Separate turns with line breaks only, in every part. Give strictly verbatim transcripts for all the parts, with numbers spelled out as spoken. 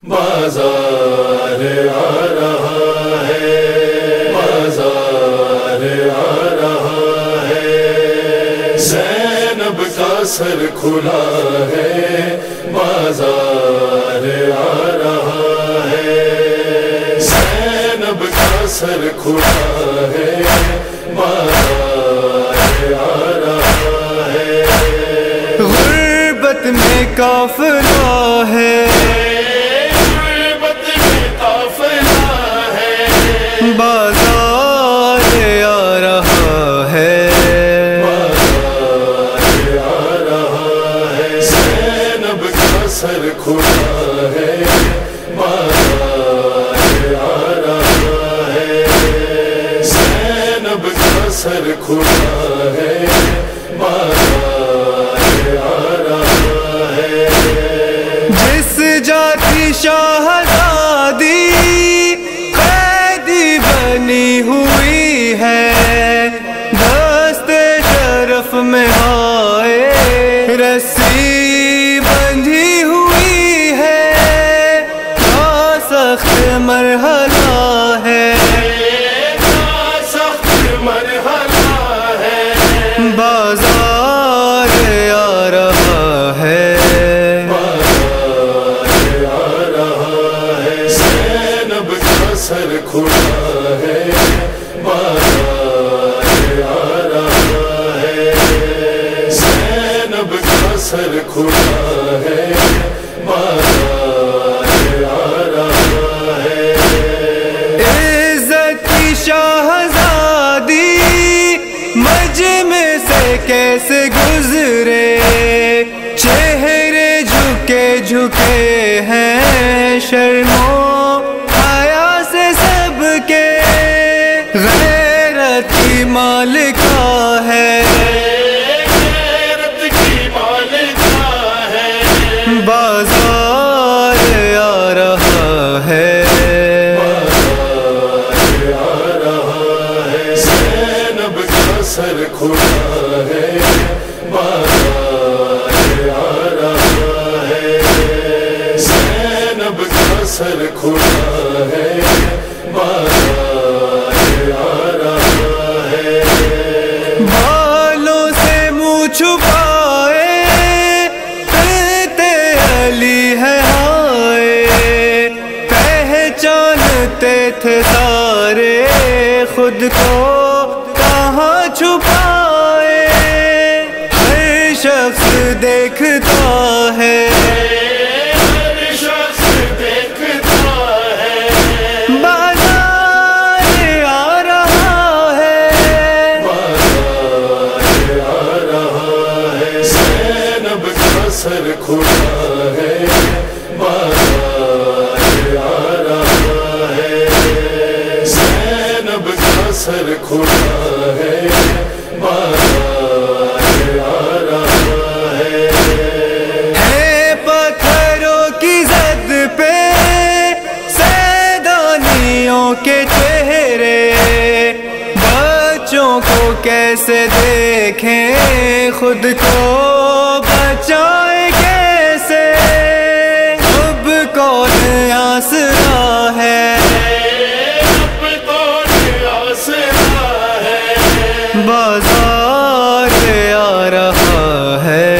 بازار آ رہا ہے، بازار آ رہا ہے، زینب کا سر کھلا ہے، بازار آ رہا ہے، زینب کا سر کھلا ہے، بازار آ رہا ہے،
غربت میں قافلہ ہے، بازار آ رہا ہے،
بازار آ رہا ہے، زینب کا سر کھلا ہے، بازار آ رہا ہے، زینب کا سر کھلا ہے، بازار آ رہا ہے،
جس جاتی شہزادی بنی ہوئی ہے، دست شرف میں آئے رسی بندھی ہوئی ہے، کیا سخت مرحلہ ہے،
کیا سخت مرحلہ ہے،
بازار آ رہا ہے،
بازار آ رہا ہے، زینب کا سر کھلا ہے، بازار آ رہا ہے، زینب کا سر کھلا ہے، بازار آ رہا ہے،
عزت کی شہزادی مجمع سے کیسے گزرے، چہرے جھکے جھکے ہیں، شرم و حیا سے سب کے، غیرت کی مالکہ ہے،
غیرت کی مالکہ ہے،
بازار آ رہا ہے،
بازار آ رہا ہے، زینب کا سر کھلا ہے، بازار آ رہا ہے، زینب کا سر کھلا ہے، بازار آ رہا ہے،
بالوں سے منہ چھپائے پھرتے علی ہے ہائے، پہچانتے تھے سارے خود کو کہاں چھپائے، ہر شخص دیکھتا ہے،
ہر شخص دیکھتا ہے،
بازار آ رہا ہے،
بازار آ رہا ہے، زینب کا سر کھلا ہے، بازار آ رہا ہے، زینب کا سر کھلا ہے، بازار آ رہا ہے،
ہے پتھروں کی زد پہ سیدانیوں کے چہرے، بچوں کو کیسے دیکھیں، خود کو بچائیں کیسے، اب کون آسرا ہے،
اب کون آسرا ہے،
بازار آ رہا ہے،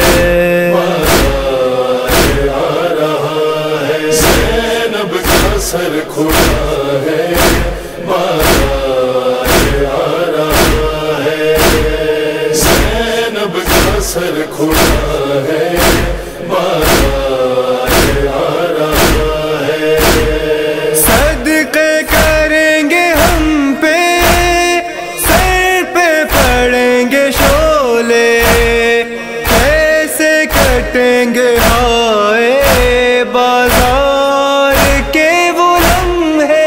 بازار آ رہا ہے، زینب کا سر کھلا ہے، بازار آ رہا ہے، زینب کا سر کھلا ہے، بازار آ رہا ہے،
صدقے کریں گے ہم پہ، سر پہ پڑیں گے شعلے، کیسے کٹیں گے ہائے بازار کے وہ لمحے،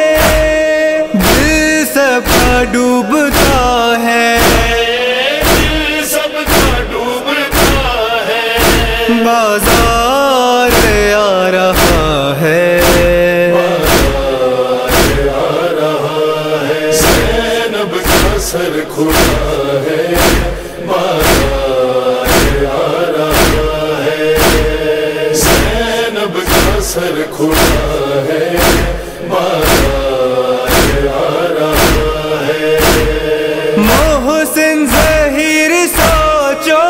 سر کھلا ہے بازار آ رہا ہے
محسن ظہیر سوچو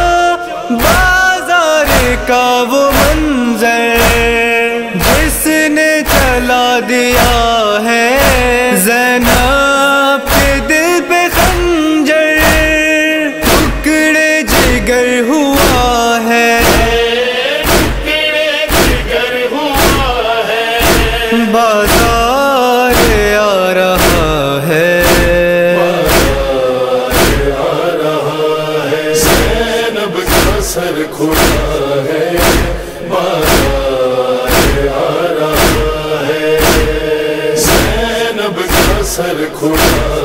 بازار کا وہ منظر جس نے چلا دیا ہے زینب کے دل پہ خنجر ٹکڑے جگر ہوا ہے
ٹکڑے جگر ہوا ہے
بازار آ رہا ہے
زینب کا سر کھلا ہے بازار آ رہا ہے زینب کا سر کھلا